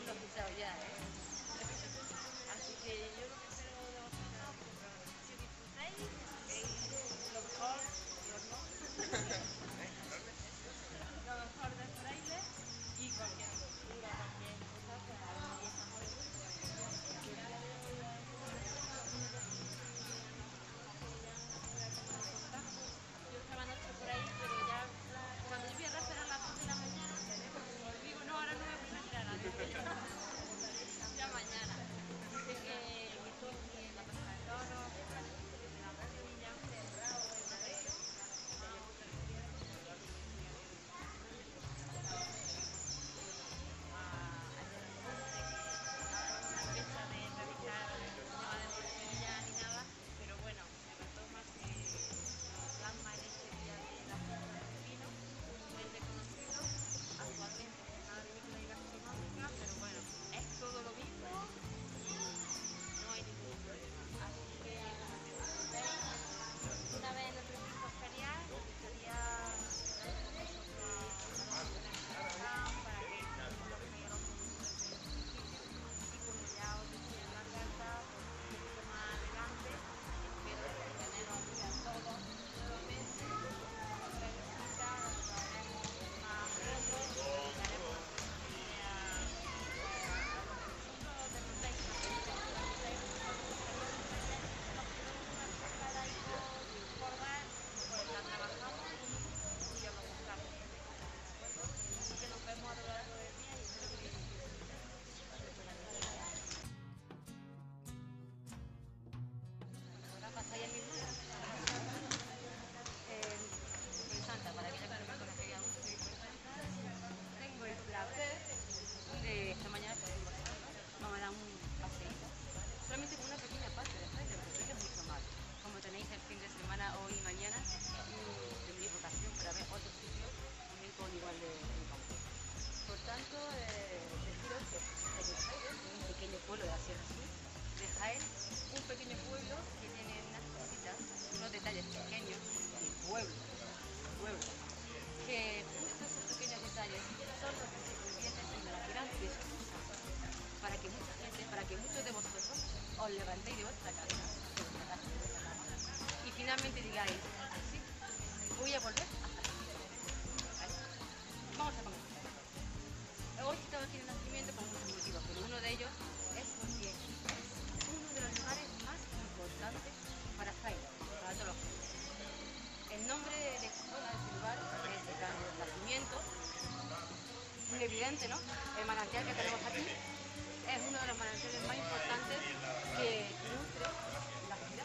lo he pisado ya, ¿eh? Así que yo lo que espero de vosotros es que disfrutéis, que lo mejor, lo mejor del fraile y cualquier cultura, cualquier cosa, pues ahí estamos yo estaba anoche por ahí, pero ya cuando yo voy a respirar a las 2 de la mañana, digo, no, ahora no me voy a respirar a ya mañana. Dice que en esto y en la plaza de toros, en la Villa, fecha de realizar nada de portería ni nada, pero bueno, se retoma que plasma en este día de la fiesta del vino, muy reconocido, actualmente nada de vícula y gastronómica, pero bueno, es todo lo mismo y no hay ningún problema. Así que una vez en el recinto ferial, nos gustaría para que y como ya os decía en la carta, pues un poquito más adelante, espero teneros aquí a todos nuevamente, otra visita, donde haremos más fotos, dedicaremos a los vecinos de Montejo, por dar, pues la trabajamos y os lo mostramos. Así que nos vemos a lo largo del día y espero que ahora pasáis el mismo. Santa, para aquella que no me conocería aún, soy Santa. Tengo el placer de esta mañana vamos a dar un paseíto. Solamente con una pequeña parte de frente, porque es mucho más. Como tenéis el fin de semana hoy y mañana, tendréis vocación para ver otros sitios también con igual de campo. Por tanto, deciros que es un pequeño pueblo de la Sierra Sur de Jaén, un pequeño pueblo que tiene unas cositas, unos detalles pequeños, el pueblo, que justo esos pequeños detalles son los que se convierten en la gran excusa para que mucha gente, para que muchos de vosotros os levantéis de vuestra cabeza y finalmente digáis, sí, voy a volver hasta aquí. ¿Vale? Vamos a comenzar. Hoy estamos aquí en el nacimiento por muchos motivos, pero uno de ellos es porque es uno de los lugares más importantes para Jaén, para todos los jóvenes. El nombre de esta zona, de este lugar, es el gran nacimiento, muy evidente, ¿no? El manantial que tenemos aquí es uno de los manantiales más importantes que nutre la ciudad.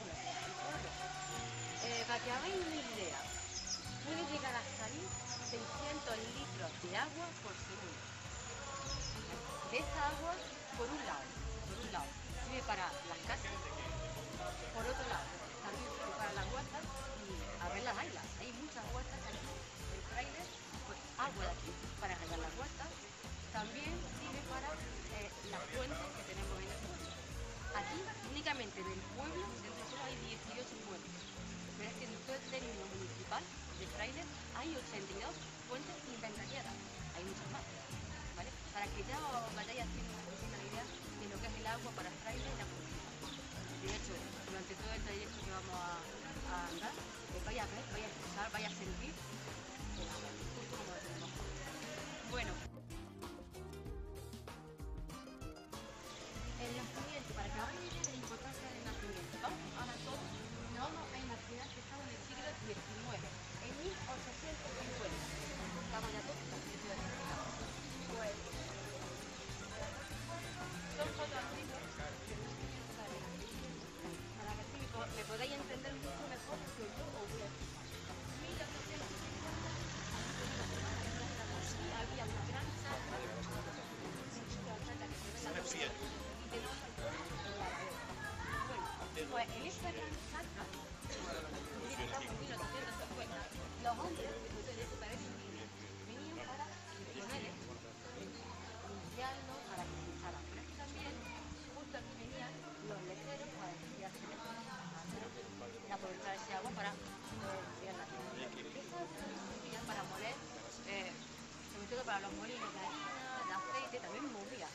Para que hagáis una idea, puede llegar a salir 600 litros de agua por segundo. De esta agua, por un lado, sirve para las casas, por otro lado, también sirve para las huertas y a ver las islas. Hay muchas huertas aquí, el fraile, pues agua de aquí para regar las huertas. También sirve para las fuentes que tenemos en el pueblo. Aquí, únicamente del pueblo, dentro del pueblo hay 18 fuentes. Pero es que en todo el término municipal de Fraile hay 82 fuentes inventariadas. Hay muchas más, ¿vale? Para que ya os vayáis haciendo una pequeña idea de lo que es el agua para Fraile y la comunidad. De hecho, durante todo el trayecto que vamos a andar, vais a ver, vais a escuchar, vais a sentir el agua, justo como lo tenemos. Bueno. El nacimiento, para que hagáis idea de la importancia del nacimiento. Vamos ahora todos, nos vamos a imaginar que estamos en el siglo XIX, en 1850. Estamos ya todos en el siglo XIX. Pues son fotos antiguas para que así me podáis entender mucho mejor que yo os voy a explicar. 1850 había una gran sala que se ve pues en esta gran sala, estamos en 1850, los hombres de ese país venían para tribunales, denunciarlos, para que lucharan. Pero es que también, justo aquí venían los lecheros para desviarse y aprovechar ese agua para desviar la tierra. Esas para moler, sobre todo para los molinos de harina, de aceite, también movía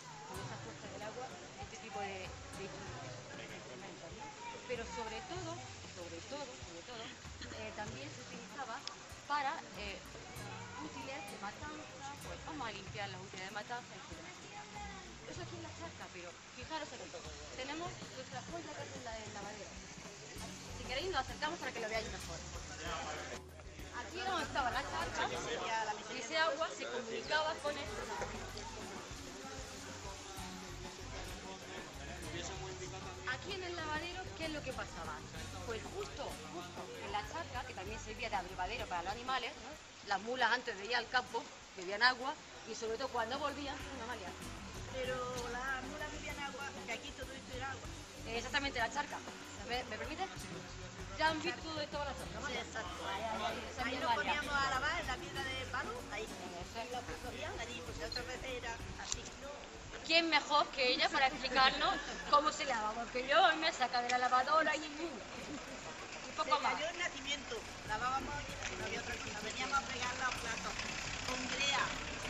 vamos a limpiar las unidades de matanza, etc. Eso aquí en la charca, pero fijaros aquí, tenemos nuestra joya que es el lavadero. Si queréis nos acercamos para que lo veáis mejor. Aquí era donde estaba la charca y ese agua se comunicaba con esto. Aquí en el lavadero, ¿qué es lo que pasaba? Pues justo en la charca, que también servía de abrevadero para los animales, ¿no? Las mulas antes de ir al campo bebían agua y sobre todo cuando volvían, Amalia. Pero las mulas bebían agua, que aquí todo esto era agua. Exactamente, la charca. ¿Me permite? Ya han visto todo esto la charca, Sí, exacto. Ahí Ahí nos poníamos a lavar en la piedra de palo, ahí. Y la cogían allí, pues otras veces era así. ¿Quién mejor que ella para explicarnos cómo se lava? Porque yo hoy me saca de la lavadora y un poco más. Se cayó el nacimiento, lavábamos y no había otra cosa. Veníamos a fregar los platos con grea.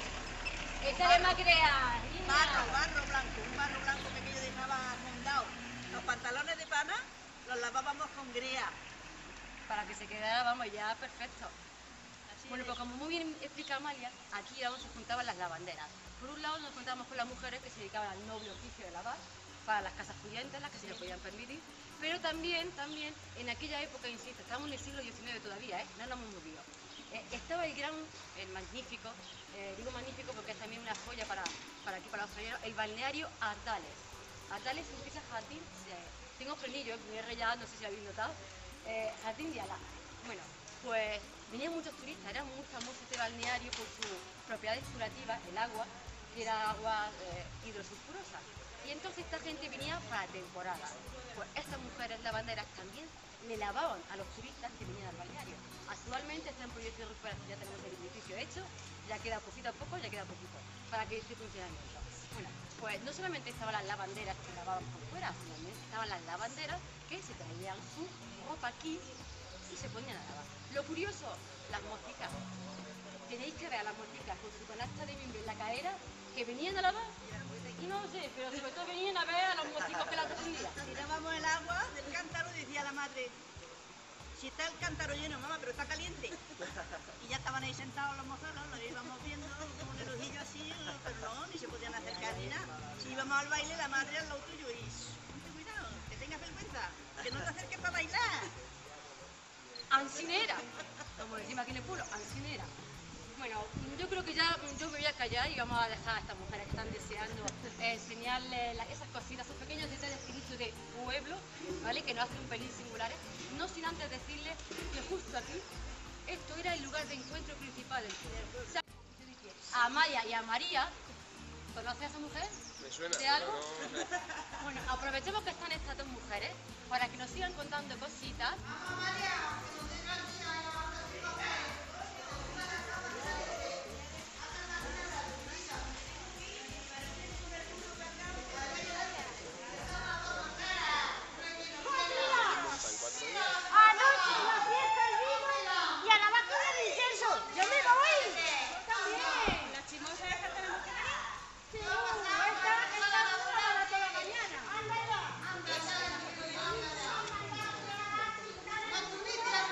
Esta es más crea. Barro blanco, un barro blanco que aquello dejaba mondado. Los pantalones de pana los lavábamos con grea. Para que se quedara, vamos, ya perfecto. Bueno, pues como muy bien explica Amalia, aquí era donde se juntaban las lavanderas. Por un lado nos juntábamos con las mujeres que se dedicaban al noble oficio de lavar, para las casas pudientes, las que se lo podían permitir, pero también en aquella época, insisto, estamos en el siglo XIX todavía, no nos hemos movido. Estaba el magnífico, digo magnífico porque es también una joya para aquí, para los hosteleros, el balneario Ardales. Ardales significa jardín, tengo frenillo, me he rayado, no sé si lo habéis notado, jardín de Alá. Bueno, pues venían muchos turistas, era muy famoso este balneario por sus propiedades curativas, el agua, que era agua hidrosulfurosa. Y entonces esta gente venía para temporada. Pues estas mujeres lavanderas también le lavaban a los turistas que venían al balneario. Actualmente está en proyecto de recuperación, ya tenemos el edificio hecho, ya queda poquito a poco, para que esté funcionamiento. Bueno, pues no solamente estaban las lavanderas que lavaban por fuera, sino también estaban las lavanderas que se traían su ropa aquí y se ponían a lavar. Lo curioso, las mosquicas. Tenéis que ver a las mosquicas con su canasta de mimbre en la cadera que venían a lavar. Y no sé, pero sobre todo venían a ver a los mosquicos que la tendían. Tirábamos el agua del cántaro y decía la madre, si está el cántaro lleno, mamá, pero está caliente. Y ya estaban ahí sentados los mozados, los íbamos viendo con el ojillo así, pero no, ni se podían acercar ni nada. Si íbamos al baile, la madre al lado tuyo y ten cuidado, que tengas vergüenza, que no te acerques para bailar. Ancinera, como decimos aquí en el pueblo, ancinera. Bueno, yo creo que ya yo me voy a callar y vamos a dejar a estas mujeres que están deseando enseñarles esas cositas, esos pequeños detalles finitos de pueblo, ¿vale? Que nos hacen un pelín singulares. No sin antes decirles que justo aquí, esto era el lugar de encuentro principal del pueblo. O sea, a Maya y a María, ¿conoces a esa mujer? ¿Me suena? ¿De algo? No. Bueno, aprovechemos que están estas dos mujeres para que nos sigan contando cositas. Anoche la fiesta el vino y a la vaca de incienso. ¡Yo me voy! También. Las chismosas que tenemos que venir. Sí, esta para toda la mañana.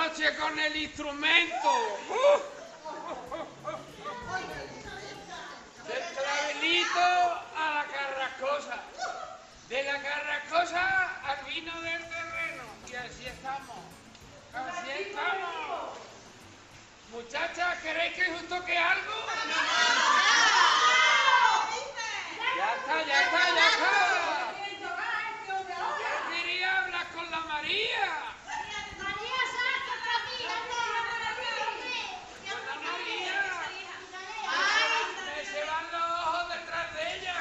noche con el instrumento. Del clavelito a la carrascosa. De la carrascosa al vino del terreno. Y así estamos. Así estamos. Muchachas, ¿queréis que os toque algo? Ya está, ya está, ya está. Yo quería hablar con la María. María Sánchez, Con la María. Me se van los ojos detrás de ella.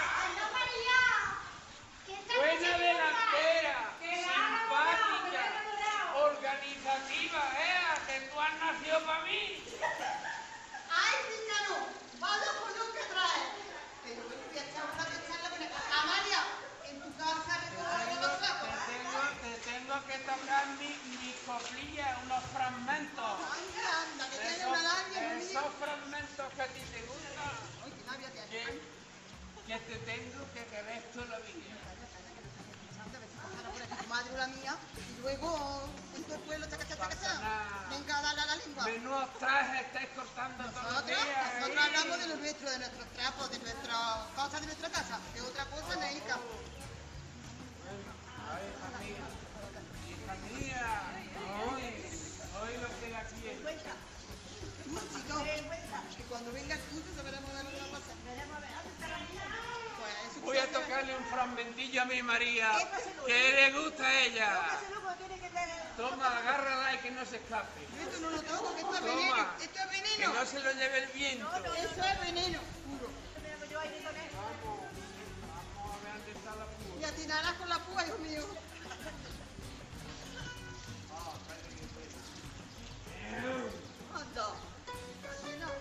Buena delantera, simpática, organizativa, que tú has nacido para mí. ¡Ay, Ricardo! ¡Vaya con lo que trae! Pero bueno, voy a echar una charla con la Amalia. En tu casa recoger los trapos. Te tengo que tocar mi coplilla, unos fragmentos. ¡Ay, anda, que tiene una labia! Esos fragmentos que a ti te gustan. ¡Ay, qué labia tiene! Que te tengo que querer toda la vida. Tu madre o la mía, y luego en tu pueblo, chaca. Venga, dale a la lengua. Menudos trajes estáis cortando todos los días. Nosotros hablamos de lo nuestro, de nuestros trapos, de nuestras cosas de nuestra casa, que otra cosa no es hija. Ay, hija mía, hoy lo que la quiero. Chico, que cuando venga el curso sabremos de lo que va a pasar. Pues, Voy a tocarle un fragmentillo a mi María, que le gusta a ella. Toma, agárrala y que no se escape. Esto no lo toco, que esto es veneno. Toma, Esto es que veneno. no se lo lleve el viento. Eso es veneno, puro. Vamos a ver dónde está la púa. Y atinarás con la púa, Dios mío. Anda. Así no.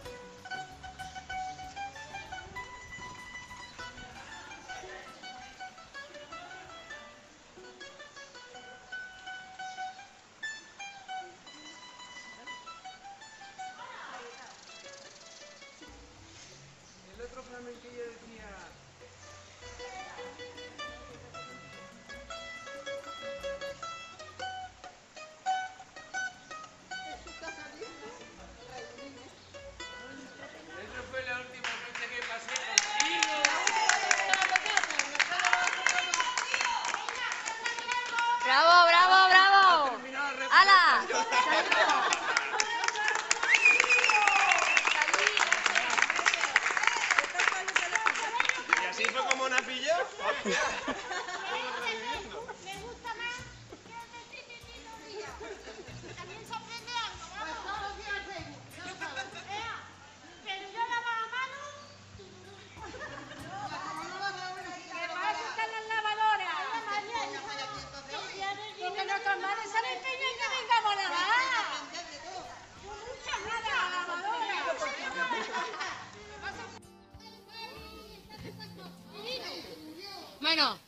El otro flamenquillo decía... Esa fue la última noche que pasé contigo. ¡Bravo, bravo, bravo! Terminó el ¡Hala! Y así fue como una pilló. Me gusta más que el de Titi. También sorprende algo, vamos. Pero yo lavaba a mano. ¿Qué pasa? Están las lavadoras. Porque nuestras madres se empeñan que vengamos a lavar. Muchas gracias a la lavadora. Bueno.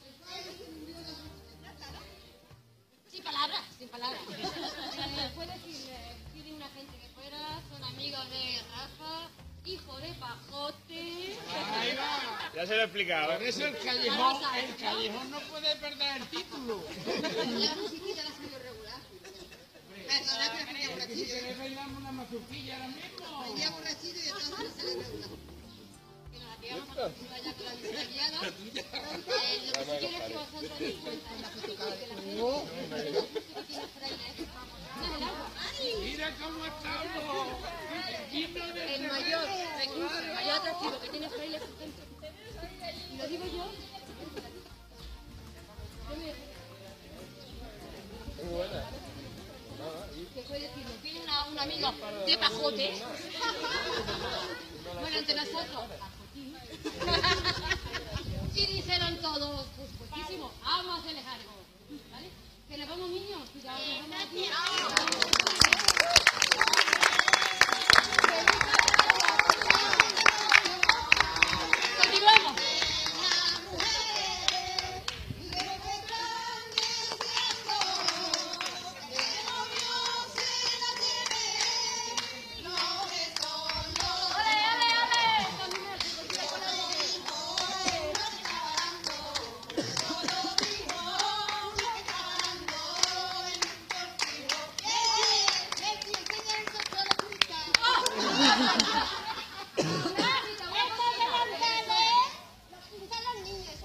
Sin palabras, sin palabras. Fue decirle una gente que fuera, son amigos de Rafa, hijo de Pajote. Ahí va. Ya se lo he explicado. Por eso el callejón no puede perder el título. La musiquita la salió regular. Perdona, pero venía borrachillo. ¿Quieres bailarme una mazurquilla ahora mismo? Venía borrachillo y entonces no sale regular. Que nos la pegamos allá con la visita guiada. Lo que sí quiero es que vosotros os deis cuenta de la música que la gente que tiene fraile. ¿No es el agua? Mira cómo estamos. El mayor recurso, el mayor atractivo que tiene fraile es su gente. Y lo digo yo. Muy buena. Que fue decirle, viene un amigo de Pajote. Bueno, entre nosotros, Pajotín. Y dijeron todos, pues buenísimo, vamos a hacerles algo. ¿Vale? Que nos vamos, niños. Cuidado, nos vamos aquí. Continuemos.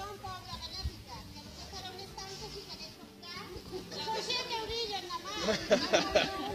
Perdón por la genética, que lo que para un estante si queréis comprar. Son 7 eurillos nada más.